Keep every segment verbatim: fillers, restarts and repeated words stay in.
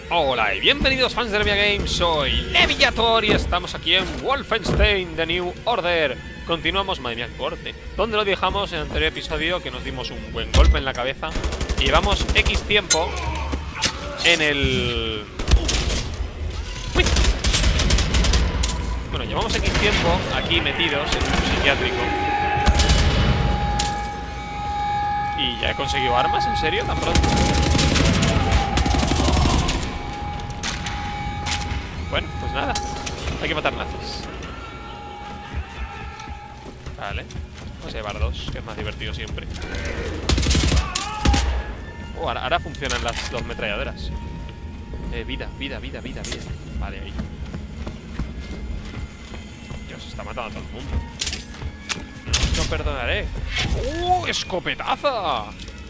Hola y bienvenidos fans de Levia Games, soy Leviator y estamos aquí en Wolfenstein The New Order. Continuamos, madre mía, corte. Donde lo dejamos en el anterior episodio, que nos dimos un buen golpe en la cabeza. Y llevamos X tiempo en el... Uy. Bueno, llevamos X tiempo aquí metidos en un psiquiátrico. Y ya he conseguido armas, ¿en serio? ¿Tan pronto? Bueno, pues nada, hay que matar nazis. Vale, vamos a llevar dos, que es más divertido siempre. Oh, ahora, ahora funcionan las dos metralladoras. Eh, vida, vida, vida, vida, vida. Vale, ahí. Dios, está matando a todo el mundo. No perdonaré. ¡Uh! ¡Escopetaza!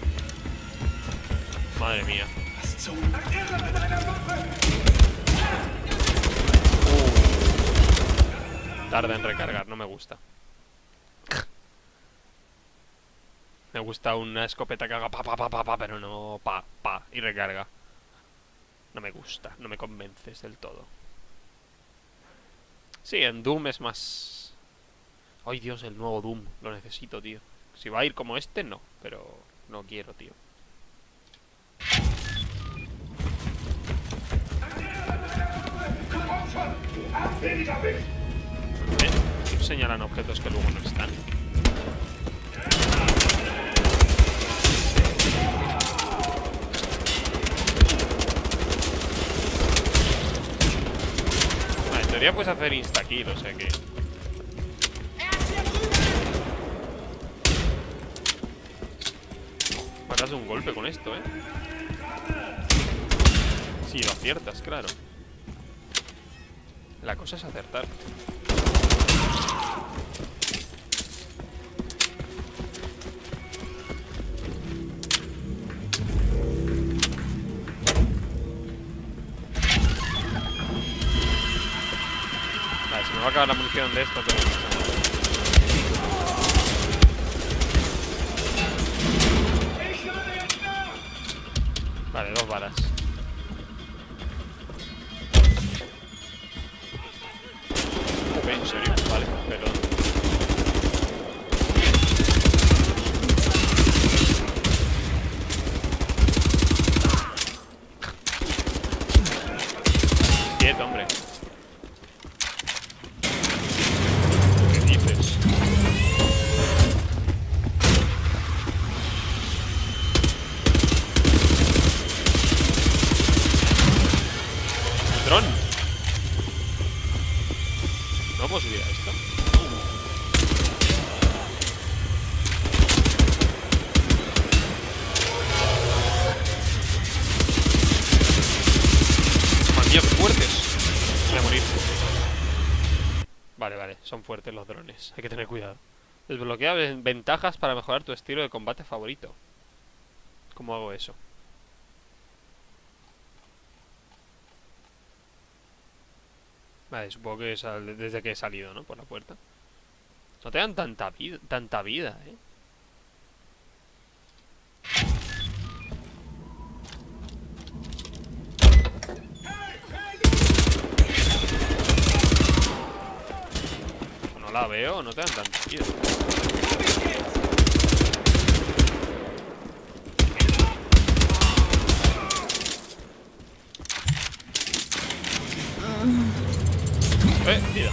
Madre mía. Tarda en recargar, no me gusta. Me gusta una escopeta que haga pa pa pa pa pa, pero no pa pa y recarga. No me gusta, no me convences del todo. Sí, en Doom es más... Ay, Dios, el nuevo Doom, lo necesito, tío. Si va a ir como este, no, pero no quiero, tío. ¿Eh? Señalan objetos que luego no están. Vale, en teoría puedes hacer insta-kill, o sea que... Matas de un golpe con esto, ¿eh? Sí, lo aciertas, claro. La cosa es acertar. Vale, se me va a acabar la munición de esto, pero... Vale, dos balas. Ok, en serio, vale, perdón. Quieto, hombre. ¿Qué dices? ¡Dron! No puedo subir a esto. ¡Madre mía, qué fuertes! Voy a morir. Vale, vale, son fuertes los drones. Hay que tener cuidado. Desbloquea ventajas para mejorar tu estilo de combate favorito. ¿Cómo hago eso? Vale, supongo que es al- desde que he salido, ¿no? Por la puerta. No te dan tanta vida, tanta vida, ¿eh? No la veo, no te dan tanta vida. Eh, vida.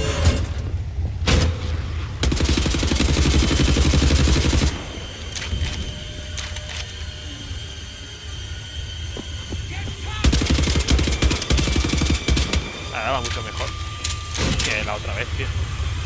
Ahora va mucho mejor que la otra vez, tío.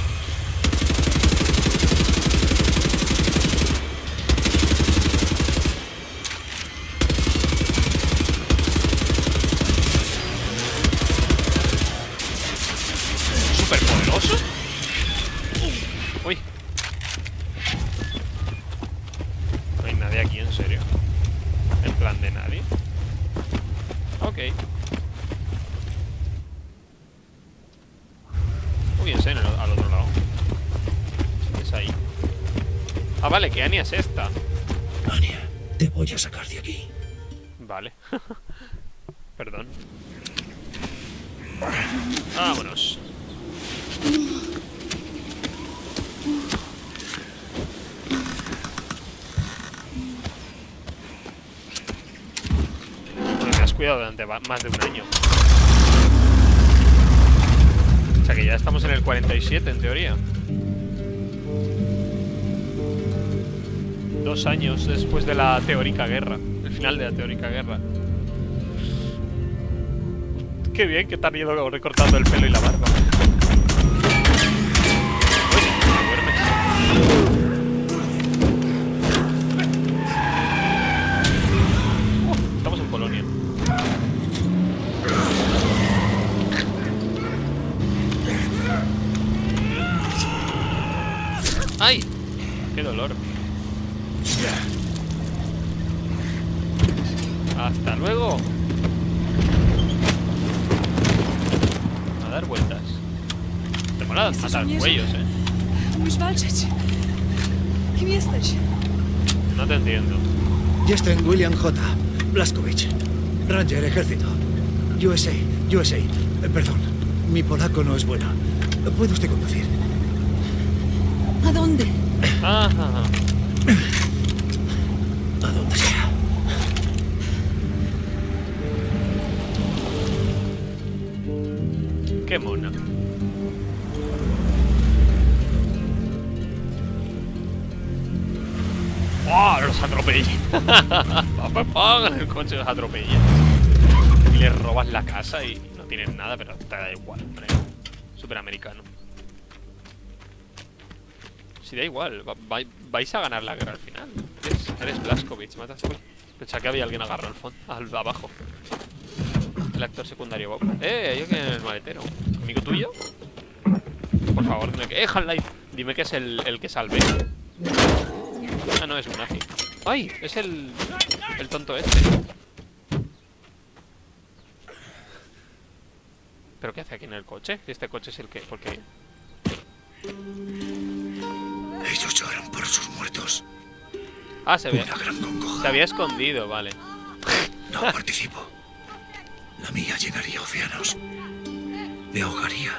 ¿Súper poderoso? Uy. No hay nadie aquí, en serio. En plan de nadie. Ok. Uy, en serio, al otro lado. Es ahí. Ah, vale, que Anya es esta. Anya, te voy a sacar de aquí. Vale. Perdón. Vámonos. Bueno, te has cuidado durante más de un año. O sea que ya estamos en el cuarenta y siete, en teoría. Dos años después de la teórica guerra. El final de la teórica guerra. Qué bien que te han ido recortando el pelo y la barba. Uy, te duermes. Uh, estamos en Polonia. ¡Ay! ¡Qué dolor! ¡Hasta luego! A dar vueltas. Te mola matar cuellos, eh. No te entiendo. Jestem William J. Blazkowicz, Ranger, ejército. U S A, U S A. Eh, perdón, mi polaco no es bueno. ¿Puede usted conducir? ¿A dónde? Ajá. A donde sea. Qué mona. ¡Oh! Los atropella. Pongan el coche, los atropella. Y les robas la casa y no tienen nada, pero te da igual, hombre. Superamericano. Si da igual, va, va, vais a ganar la guerra al final. Eres, eres Blazkowicz, matas. Uy, pensaba que había alguien agarrado al fondo, al abajo. El actor secundario Bob. Eh, hay alguien en el maletero. ¿Amigo tuyo? Por favor, dime que. Eh, Half-Life. Dime que es el, el que salve. Ah, no, es un nazi. ¡Ay! Es el. El tonto este. ¿Pero qué hace aquí en el coche? Este coche es el que. ¿Por qué? Ellos lloran por sus muertos. Ah, se ve. Una gran congoja. Se había escondido, vale. No participo. La mía llenaría océanos. Me ahogaría.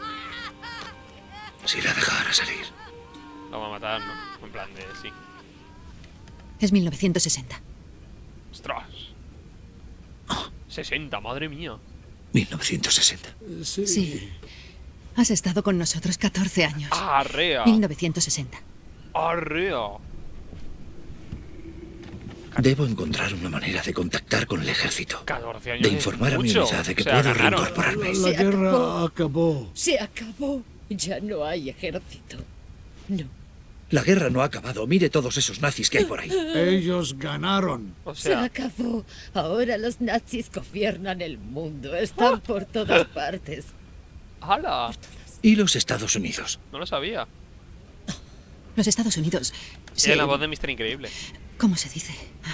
Si la dejara salir. La vamos a matar, ¿no? En plan de sí. Es mil novecientos sesenta. ¡Ostras! sesenta, madre mía. mil novecientos sesenta. Sí. sí. Has estado con nosotros catorce años. ¡Arrea! mil novecientos sesenta. ¡Arrea! Debo encontrar una manera de contactar con el ejército. catorce años. De informar a mi mucho. unidad de que O sea, puedo ganaron. reincorporarme. La guerra acabó. Se acabó. Ya no hay ejército. No. La guerra no ha acabado. Mire todos esos nazis que hay por ahí. Ellos ganaron. O Se sea, acabó. Ahora los nazis gobiernan el mundo. Están por todas partes. ¡hala! ¿Y los Estados Unidos? No lo sabía. Los Estados Unidos. Sí, la voz de mister Increíble. ¿Cómo se dice?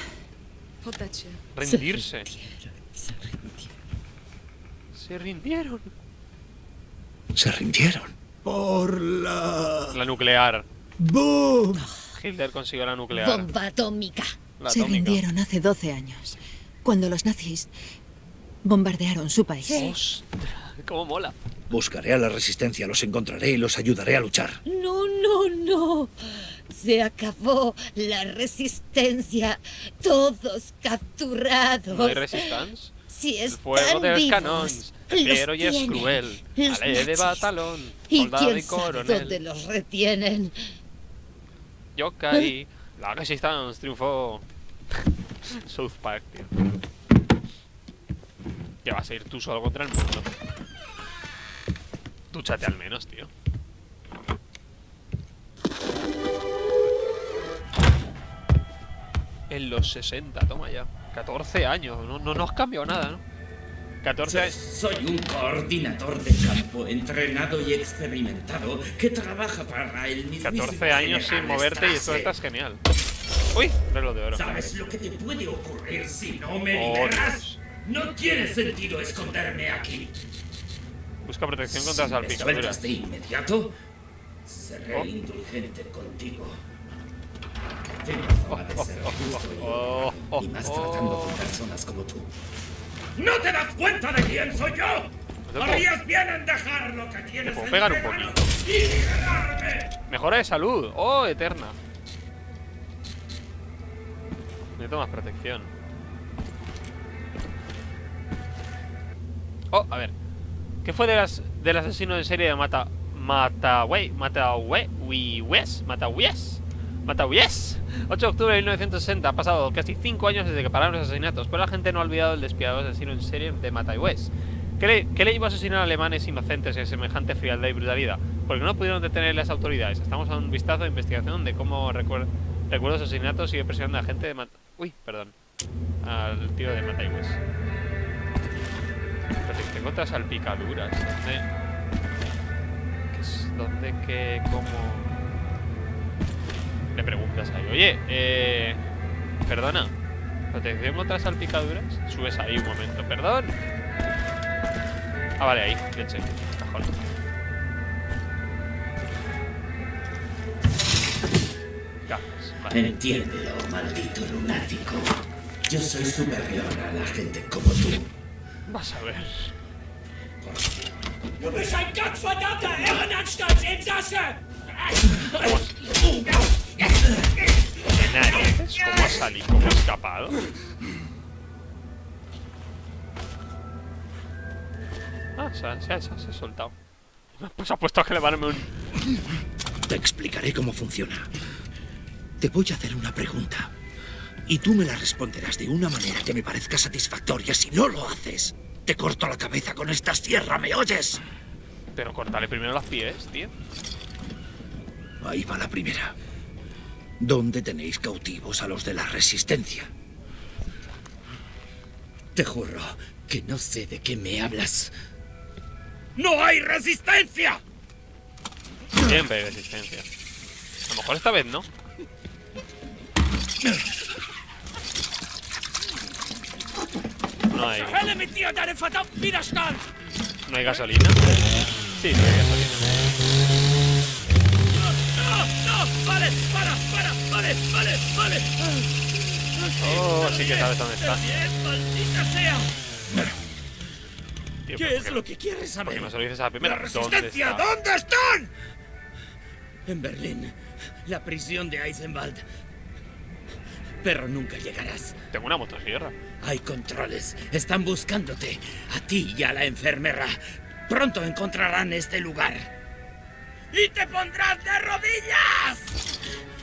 Rendirse. Se rindieron, se rindieron. Se rindieron. Se rindieron. Por la... La nuclear. ¡Boom! Hitler consiguió la nuclear. Bomba atómica. La Se atómica. rindieron hace doce años, cuando los nazis bombardearon su país. ¡Ostras! ¡Cómo mola! Buscaré a la resistencia, los encontraré y los ayudaré a luchar. No, no, no. Se acabó la resistencia. Todos capturados. ¿No hay resistance? Si El están fuego de los vivos, canons. los El fiero y es tienen, cruel. los Ale de nazis. batalón. ¿Y Soldado quién y sabe coronel. dónde los retienen? Yo caí. La Resistance triunfó. South Park, tío. Que vas a ir tú solo contra el mundo. Dúchate al menos, tío. En los sesenta, toma ya. catorce años, no, no nos cambió nada, ¿no? catorce años. Soy un coordinador de campo entrenado y experimentado que trabaja para el mismo. catorce años sin moverte y esto estás genial. Uy, reloj de oro. ¿Sabes lo que te puede ocurrir si no me Oh, liberas? Dios. No tiene sentido esconderme aquí. Busca protección contra Si me salpicaduras. sueltas de inmediato, seré Oh. indulgente contigo. Tengo fama de ser justo y, oh, oh, y más oh. tratando con personas como tú. ¿No te das cuenta de quién soy yo? puedo- Harías bien en dejar lo que tienes puedo entre pegar un manos poquito. y liberarme. Mejora de salud. Oh, eterna. Necesito más protección. Oh, a ver. ¿Qué fue de las, del asesino en serie de Mata... Mataway? Mataway... Wes? Matawes? Matawes. ocho de octubre de mil novecientos sesenta. Ha pasado casi cinco años desde que pararon los asesinatos, pero la gente no ha olvidado el despiadado asesino en serie de Matawes. ¿Qué le, ¿Qué le llevó a asesinar a alemanes inocentes y semejante frialdad y brutalidad? Porque no pudieron detener las autoridades. Estamos a un vistazo de investigación de cómo recuer recuerdos asesinatos y presión de la gente de Mat... Uy, perdón. Al tío de Matawes. Tengo otras salpicaduras. ¿Dónde? ¿Qué es? ¿Dónde? ¿Qué? ¿Cómo? Le preguntas ahí. Oye, eh... Perdona. ¿Protección contra salpicaduras? Subes ahí un momento. Perdón. Ah, vale, ahí. Leche. Cajón. Gafas. Vale. Entiéndelo, maldito lunático. Yo soy superior a la gente como tú. Vas a ver. Du bist ein gottverdammter Irrenanstaltsinsasse! ¿Qué narices? ¿Cómo ha salido? ¿Cómo ha escapado? Ah, se ha, se ha, se ha, se ha soltado. Pues ha puesto a elevarme un... Te explicaré cómo funciona. Te voy a hacer una pregunta. Y tú me la responderás de una manera que me parezca satisfactoria. Si no lo haces, te corto la cabeza con esta sierra, ¿me oyes? Pero cortarle primero los pies, tío. Ahí va la primera. ¿Dónde tenéis cautivos a los de la Resistencia? Te juro que no sé de qué me hablas. ¡No hay resistencia! Siempre hay resistencia. A lo mejor esta vez no. No hay... Hölle mit dir und deinem verdammten Widerstand! ¿No hay gasolina? Sí, sí hay gasolina. No, no, vale, para, para, vale, vale, vale. Oh, sí que sabes dónde está. Bien, maldita sea. Tío, ¿Qué ¿por es lo que quieres ¿Por qué saber? no se lo dices a la primera? ¡La ¿Dónde resistencia! está? ¿Dónde están? En Berlín, la prisión de Eisenwald. Pero nunca llegarás. Tengo una motosierra. Hay controles. Están buscándote. A ti y a la enfermera. Pronto encontrarán este lugar. ¡Y te pondrás de rodillas!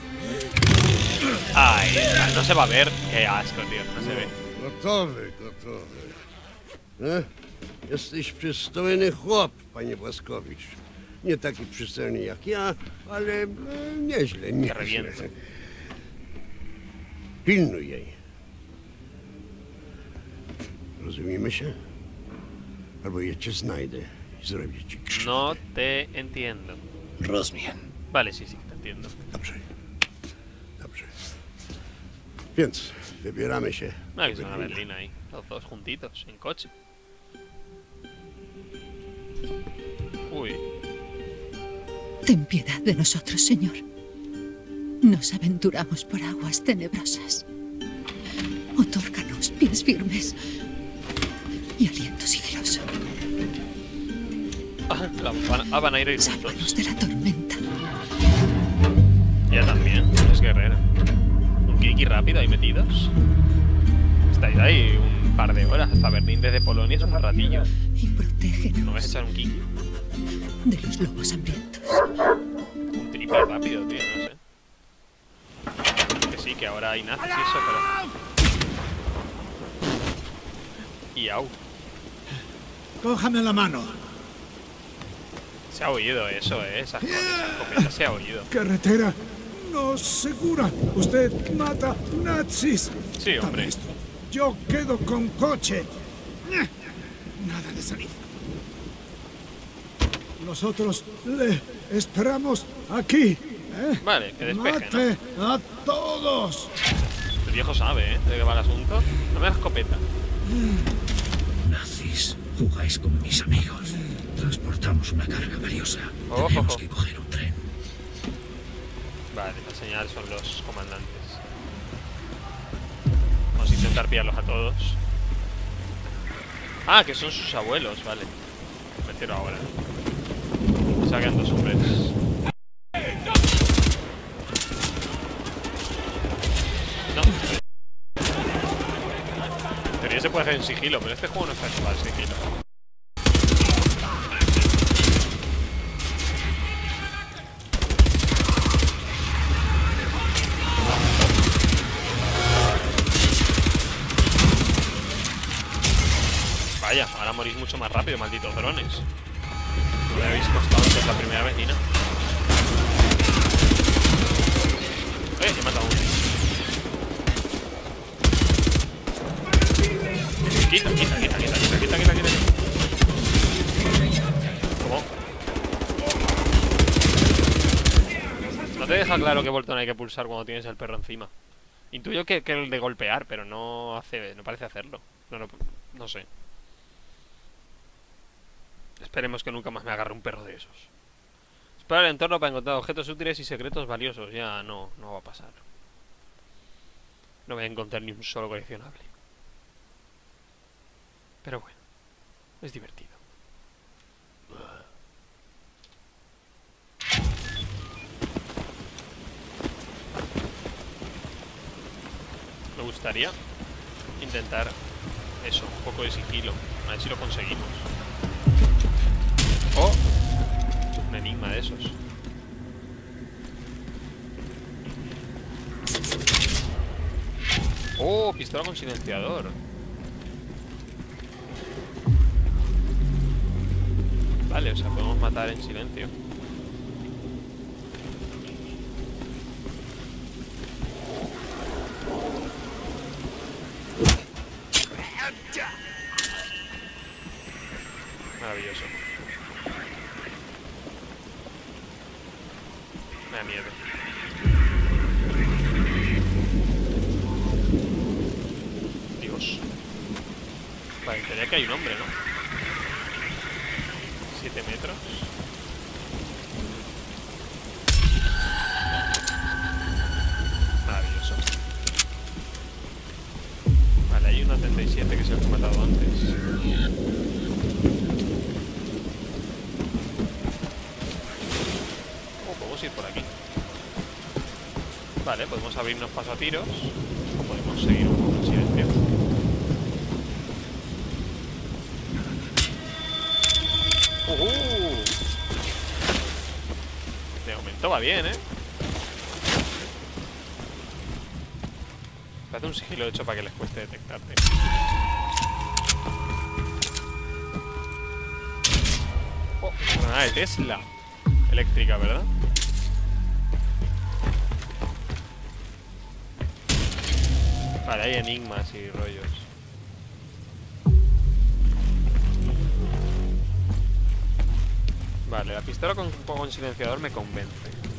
Ay, no se va a ver. Qué asco, tío. No se ve. Gotowy, gotowy. E? Jesteś przystojny chłop, panie Błaskowicz. Nie taki przystojny jak ja, ale e, nieźle, nieźle. reviento. Pilnuj jej. Rozumiemy się? Albo ja cię znajdę i zrobię ci krzywdę. No te entiendo. Rosmian. Vale, sí, sí, te entiendo. Dobrze. Dobrze. Więc wybieramy się. No, que do son a Berlina. Berlín ahí. Los dos juntitos, en coche. Uy. Ten piedad de nosotros, Señor. Nos aventuramos por aguas tenebrosas. Otórganos pies firmes y aliento sigiloso. Ah, la van, ah, van a ir ahí juntos. Sálvanos de la tormenta. Ella también, es guerrera. Un kiki rápido ahí metidos. Estáis ahí un par de horas hasta Berlín desde Polonia, es un ratillo. Y protégenos ¿No vais a echar un kiki? de los lobos hambrientos. Un triple rápido, tío, no sé. Que sí, que ahora hay nazis y eso, pero... Y au. Cójame la mano. Se ha oído eso, eh. Esa, esa escopeta se ha oído. Carretera no segura. Usted mata nazis. Sí, hombre. Dame esto. Yo quedo con coche. Nada de salir. Nosotros le esperamos aquí. ¿eh? Vale, que despeje, Mate a todos. ¿no? El viejo sabe, ¿eh? De qué va el asunto. Dame la escopeta. Nazis, jugáis con mis amigos. Transportamos una carga valiosa. Ojo, Tenemos ojo. que coger un tren. Vale, la señal son los comandantes. Vamos a intentar pillarlos a todos. Ah, que son sus abuelos, vale. Me tiro ahora. Sacan dos hombres. No. En teoría se puede hacer en sigilo, pero este juego no está hecho para el sigilo. Vaya, ahora morís mucho más rápido, malditos drones. No me habéis costado antes la primera vez ni nada. Eh, he matado a uno. Quita, quita, quita, quita, quita, quita, quita, quita. ¿Cómo? No te deja claro qué botón hay que pulsar cuando tienes el perro encima. Intuyo que, que el de golpear, pero no hace, no parece hacerlo. No, no, no sé. Esperemos que nunca más me agarre un perro de esos. Explorar el entorno para encontrar objetos útiles y secretos valiosos. Ya no, no va a pasar. No voy a encontrar ni un solo coleccionable. Pero bueno, es divertido. Me gustaría intentar eso, un poco de sigilo. A ver si lo conseguimos. Oh, un enigma de esos. Oh, pistola con silenciador. Vale, o sea, podemos matar en silencio. Maravilloso. Me da miedo. Dios. Vale, en teoría que hay un hombre, ¿no? Siete metros. Maravilloso. Vale, hay un setenta y siete que es el que he matado antes. Ir por aquí. Vale, podemos abrirnos paso a tiros o podemos seguir un poco en silencio. Uh-huh. De momento va bien, ¿eh? Parece un sigilo hecho para que les cueste detectarte. Oh, granada de Tesla. Eléctrica, ¿verdad? Vale, hay enigmas y rollos. Vale, la pistola con un poco con silenciador me convence.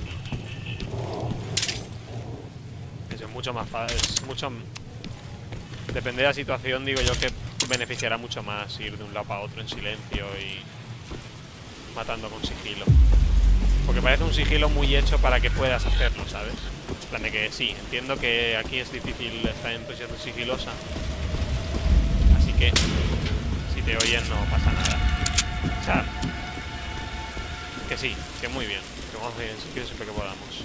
Es mucho más fácil, es mucho... Depende de la situación, digo yo que beneficiará mucho más ir de un lado a otro en silencio y matando con sigilo. Porque parece un sigilo muy hecho para que puedas hacerlo, ¿sabes? En plan de que sí, entiendo que aquí es difícil estar en posición sigilosa. Así que si te oyen no pasa nada. O sea, que sí, que muy bien. Que vamos a ir en sigilo siempre que podamos.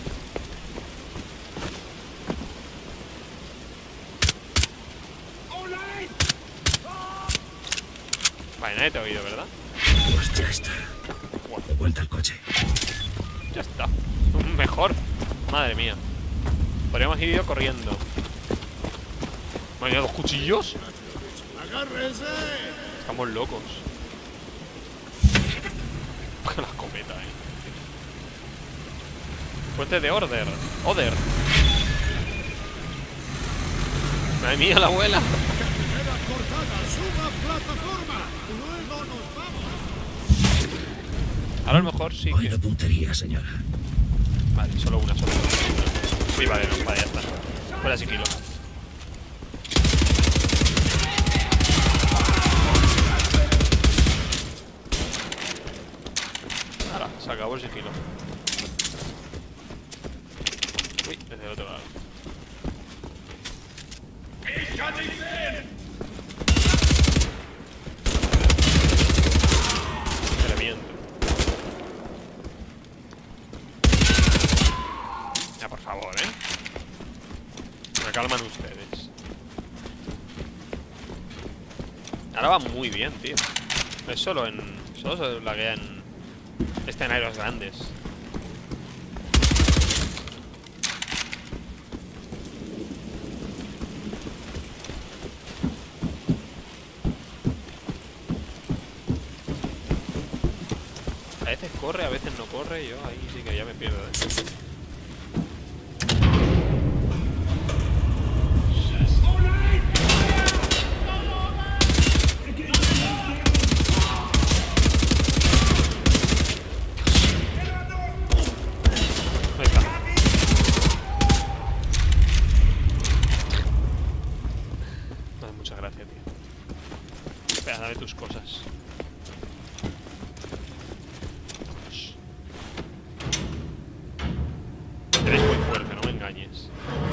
Vale, nadie te ha oído, ¿verdad? Pues ya está. De vuelta al coche. Ya está. Mejor. Madre mía. Podríamos ir ido corriendo. ¿Me han dos cuchillos? ¡Agárrese! Estamos locos. Con la escopeta, eh. Puente de Order. Oder. Madre mía, la abuela. Primera cortada, suba plataforma. Luego nos vamos. Ahora a lo mejor sí que... Oído puntería, señora. Vale, solo una, solo una. Sí, vale, no, vale, ya está. Fuera sigilo. Ahora, se acabó el sigilo. Uy, desde el otro lado. arman ustedes. Ahora va muy bien, tío. Es solo en... Solo se laguean escenarios grandes. A veces corre, a veces no corre. Yo ahí sí que ya me pierdo, ¿eh? Tus cosas. Vamos. Eres muy fuerte, no me engañes.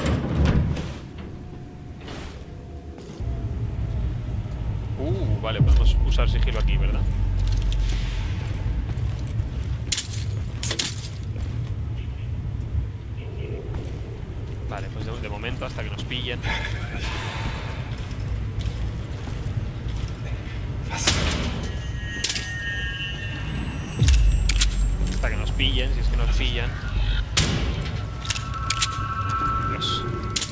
Uh, vale, podemos usar sigilo aquí, ¿verdad? Vale, pues de, de momento hasta que nos pillen. Hasta que nos pillen, si es que nos pillan. Dios.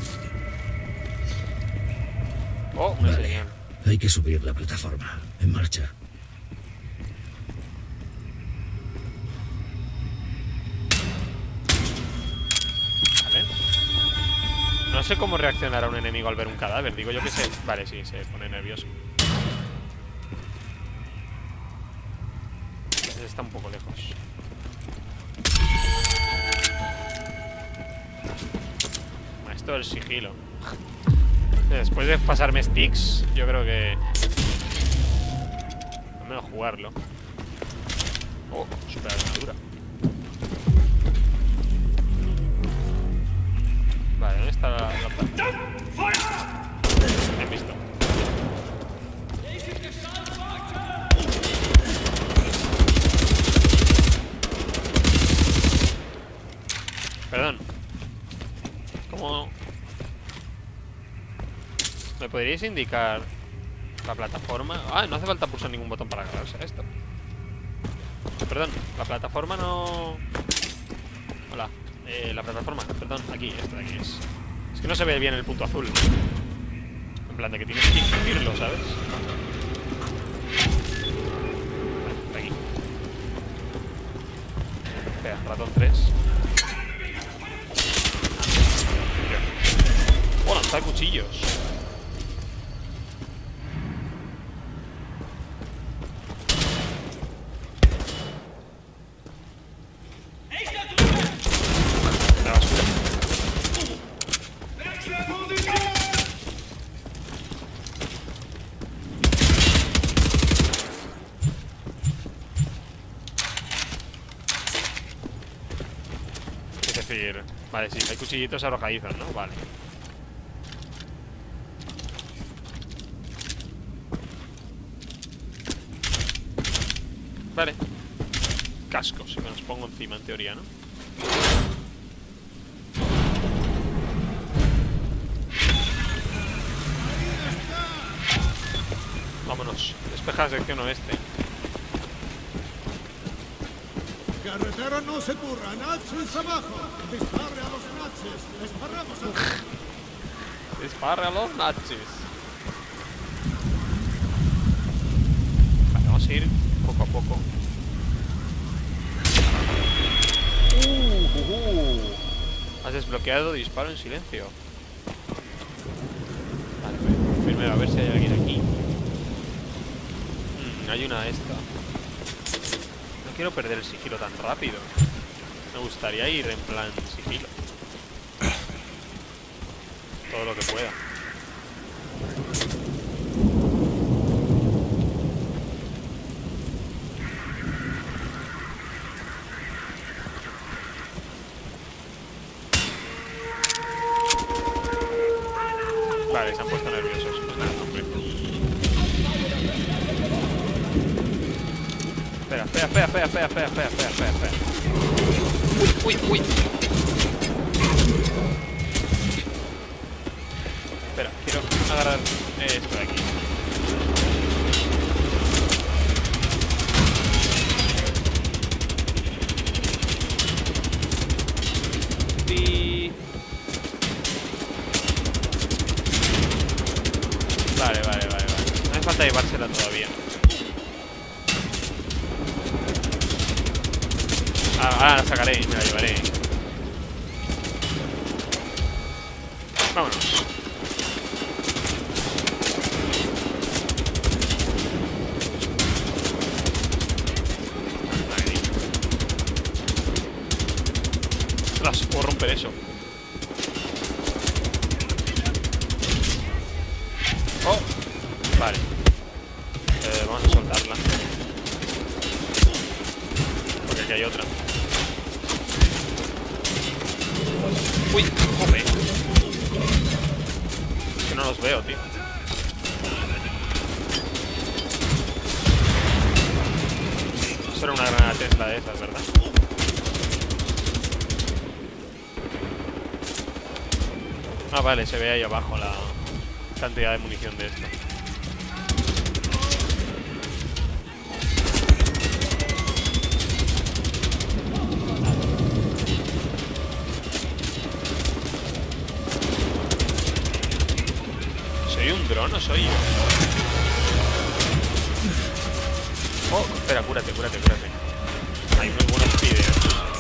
Oh, una Vale. señal. Hay que subir la plataforma. En marcha. Vale. No sé cómo reaccionará un enemigo al ver un cadáver. Digo yo que sé. Vale, sí, se pone nervioso. Está un poco lejos. Esto del sigilo. Después de pasarme sticks, yo creo que... al menos jugarlo. Oh, super armadura. Vale, ¿dónde está la, la planta? Me han visto. Perdón. ¿Cómo...? ¿Me podríais indicar la plataforma? Ah, no hace falta pulsar ningún botón para agarrarse a esto. Perdón, la plataforma no... Hola. Eh, la plataforma, perdón, aquí, esta de aquí es. Es que no se ve bien el punto azul. En plan de que tienes que incluirlo, ¿sabes? Vale, aquí. Espera, ratón tres. ¡Oh, lanzar cuchillos! La basura. Es decir... Vale, sí, hay cuchillitos arrojadizos, ¿no? Vale. Vale. Cascos, si me los pongo encima, en teoría, ¿no? Vámonos. Despeja sección oeste. Carretera no se curra, nazis abajo. Dispare a los nazis. Disparamos a... Dispare a los nazis. Vale, vamos a ir poco a poco. Uh, uh, uh. Has desbloqueado disparo en silencio. Vale, pues, primero a ver si hay alguien aquí. Mm, hay una esta. No quiero perder el sigilo tan rápido. Me gustaría ir en plan sigilo. Todo lo que pueda. Vale, se han puesto nerviosos. Hombre. Espera, espera, espera, espera, espera, espera, espera, espera, espera. Uy, uy, uy. agarrar esto de aquí. Y... Vale, vale, vale, vale. No hace falta llevársela todavía. Ahora la sacaré y me la llevaré. Vámonos. Ostras, puedo romper eso. Oh, vale. Eh, vamos a soltarla. Porque aquí hay otra. Uy, joder. Que no los veo, tío. Eso era una granada Tesla de esas, ¿verdad? Ah, vale, se ve ahí abajo la cantidad de munición de esto. ¿Soy un dron o soy yo? Oh, espera, cúrate, cúrate, cúrate. Hay unos buenos pides.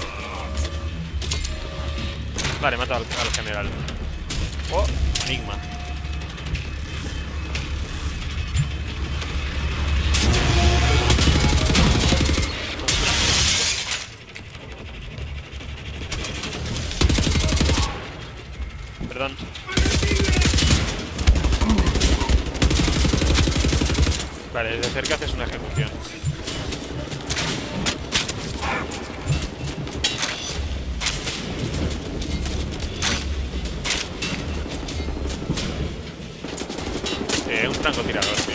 Vale, mata al, al general. Oh, enigma. Perdón. Vale, desde cerca haces una ejecución. Eh, un francotirador, tío.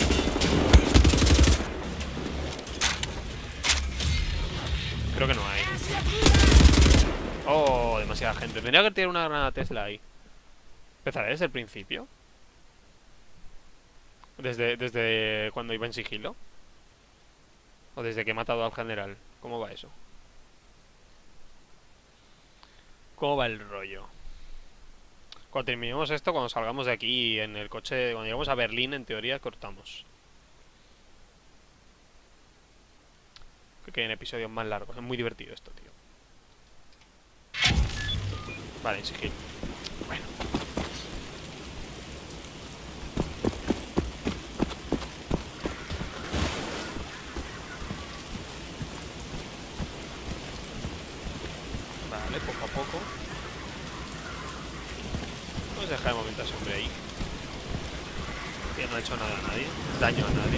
Creo que no hay. Oh, demasiada gente. Tendría que tirar una granada Tesla ahí. ¿Empezaré desde el principio? Desde, desde cuando iba en sigilo. O desde que he matado al general. ¿Cómo va eso? ¿Cómo va el rollo? Cuando terminemos esto, cuando salgamos de aquí en el coche, cuando lleguemos a Berlín, en teoría, cortamos. Que queden episodios más largos. Es muy divertido esto, tío. Vale, en sigilo. Bueno. Vale, poco a poco. Vamos a dejar de momento a ese hombre ahí. Que no ha hecho nada a nadie. Daño a nadie.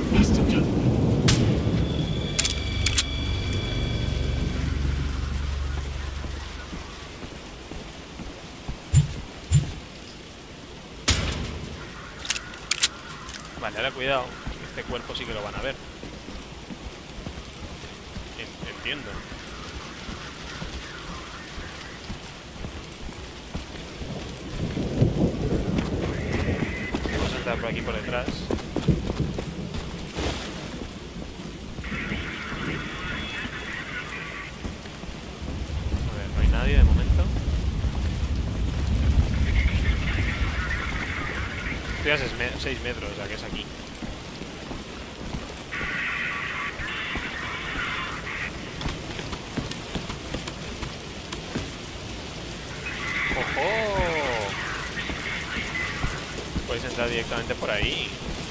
Vale, ahora cuidado. Este cuerpo sí que lo van a ver. Entiendo. Vamos a entrar por aquí por detrás. A ver, no hay nadie de momento. Estoy a seis metros, o sea que es aquí. ¡Ojo! Puedes entrar directamente por ahí.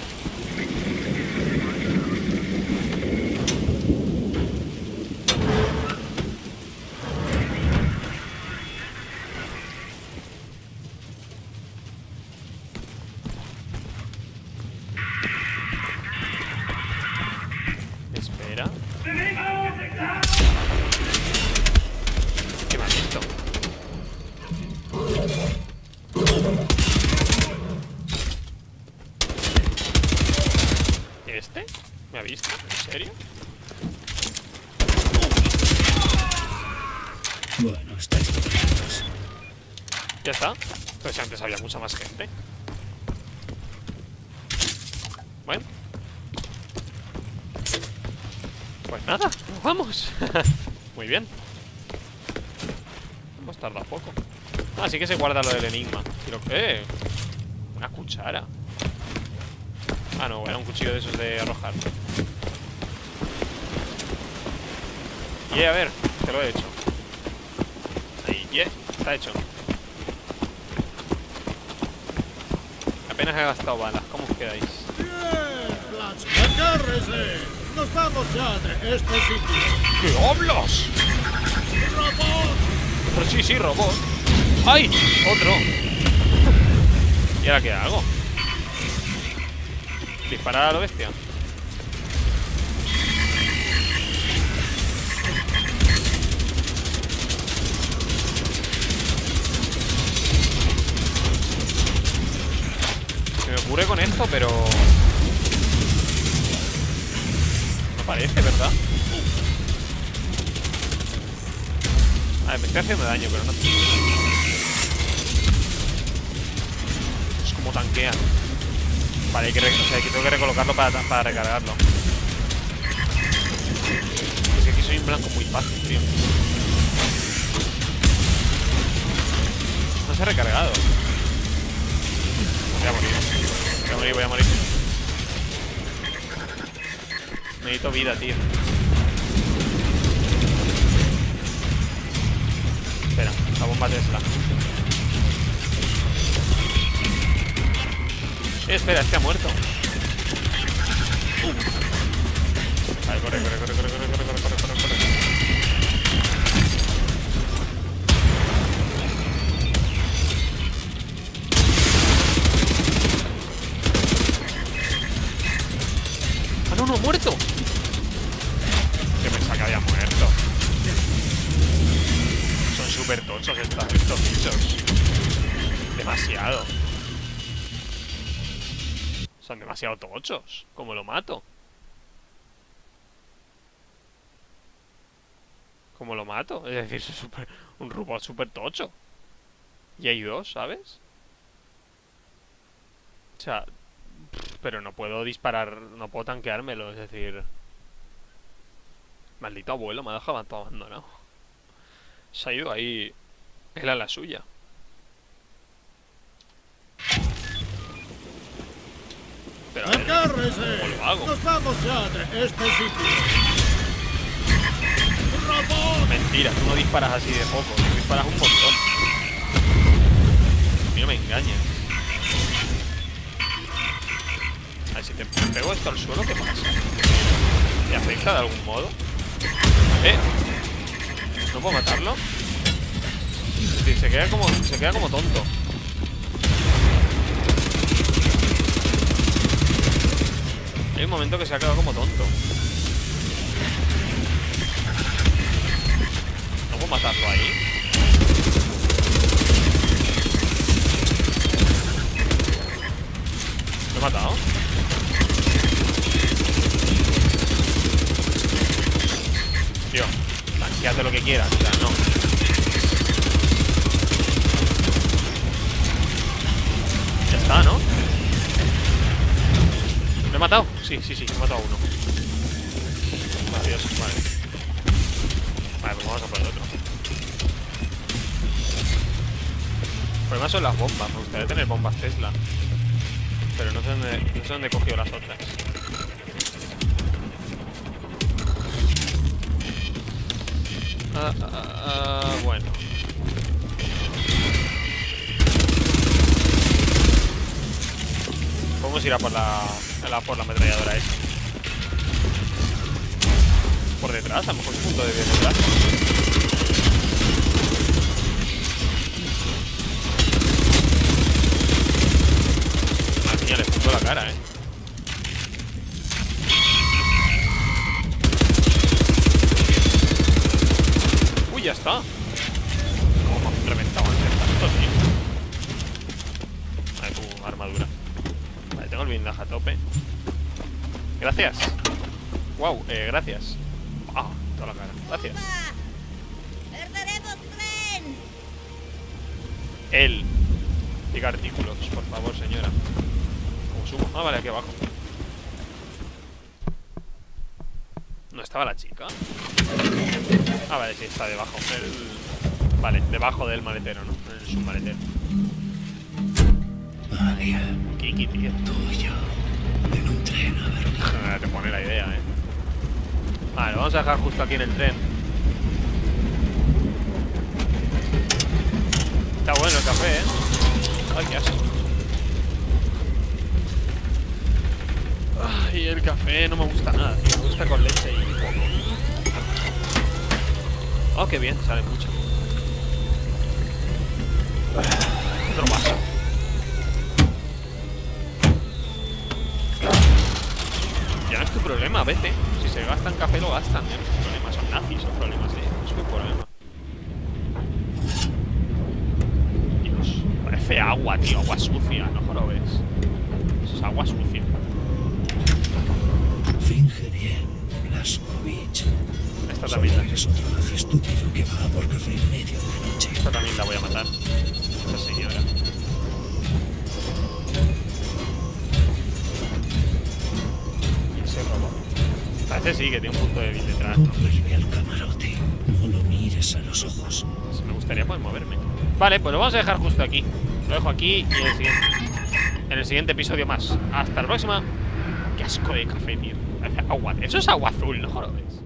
Espera. ¿Qué me ha visto? ¿Este? ¿Me ha visto? ¿En serio? Bueno, estáis todos. Ya está. Pues antes había mucha más gente. Bueno. Pues nada, nos vamos. Muy bien. Hemos tardado poco. Ah, sí que se guarda lo del enigma. Pero, eh, una cuchara. Ah, no, era un cuchillo de esos de arrojar. Y yeah, a ver, te lo he hecho. Ahí, yeah, está hecho. Apenas he gastado balas, ¿cómo os quedáis? Bien, Blatch, agárrese. Nos vamos ya de este sitio. ¿Qué hablas? ¡Robot! Pero sí, sí, robot. ¡Ay! Otro. ¿Y ahora qué hago? ¿Disparar a la bestia? Se me ocurre con esto, pero... no parece, ¿verdad? A ver, me estoy haciendo daño, pero no... Es como tanquean. Vale, hay que, o sea, aquí tengo que recolocarlo para, para recargarlo. Es que aquí soy un blanco muy fácil, tío. No se ha recargado. Voy a morir. Voy a morir, voy a morir. Necesito vida, tío. Espera, la bomba Tesla. Eh, espera, este ha muerto. Uh. Vale, corre, corre, corre, corre, corre, corre, corre, corre, corre, corre. Ah, no, no, ha muerto. Que pensaba que había muerto. Son súper tochos estos, estos bichos. Demasiado. Son demasiado tochos. ¿Cómo lo mato? ¿Cómo lo mato? Es decir, es super, un robot súper tocho. Y hay dos, ¿sabes? O sea, pero no puedo disparar, no puedo tanqueármelo, es decir... Maldito abuelo, me ha dejado todo abandonado. Se ha ido ahí él a la suya. Pero a ver, ¡Agárrese! ¿cómo lo hago? Nos vamos ya de este sitio. ¡Robot! Mentira, tú no disparas así de poco, tú disparas un montón. A mí no me engañas. A ver, si te pego esto al suelo, ¿qué pasa? ¿Te afecta de algún modo? ¿Eh? ¿No puedo matarlo? Es decir, se queda como, se queda como tonto. Hay un momento que se ha quedado como tonto. ¿No puedo matarlo ahí? ¿Lo he matado? Tío, tanqueate lo que quieras, o sea, no. Ya está, ¿no? ¿Lo he matado? Sí, sí, sí, he matado a uno. Adiós, vale. Vale, pues vamos a por el otro. El problema son las bombas. Me gustaría tener bombas Tesla. Pero no sé dónde, no sé dónde he cogido las otras. Ah, ah, ah, bueno. Podemos ir a por la, a la, por la ametralladora esa. Por detrás, a lo mejor un punto de bien detrás. Al niño le puso la cara, eh. Uy, ya está. Como me han reventado antes tanto, tío. Vale, tu armadura. Vale, tengo el blindaje a tope. Gracias. Wow, eh, gracias. Ah, toda la cara. Gracias. ¡Perderemos tren! Él. Diga artículos, por favor, señora. ¿Cómo subo? Ah, vale, aquí abajo. ¿No estaba la chica? Ah, vale, sí, está debajo. El... Vale, debajo del maletero, ¿no? En el submaletero. Alia, Kiki, tío. tú y yo, en un tren a Berlín. Te pone la idea, eh. Vale, lo vamos a dejar justo aquí en el tren. Está bueno el café, eh. Ay, qué asco. Ay, el café no me gusta nada, tío. Me gusta con leche y poco. Oh, qué bien, sale mucho. Otro vaso. Ya no es tu problema, vete. Si se gastan café, lo gastan. Ya no es tu problema, son nazis, son problemas, eh. No es tu problema. Dios, parece agua, tío. Agua sucia, no lo ves. Eso es agua sucia. Finge bien, Blazkowicz. Esta Solo también la, eres otro nazi estúpido que va por café en medio de la noche. esta también la voy a matar. Esta señora. Y ese robot. Parece sí que tiene un punto débil detrás, Tú ¿no? vuelve al camarote. No lo mires a los ojos. Si me gustaría poder moverme. Vale, pues lo vamos a dejar justo aquí. Lo dejo aquí y en el siguiente, en el siguiente episodio más. Hasta la próxima. Qué asco de café, tío. Parece agua. Eso es agua azul, ¿no lo ves?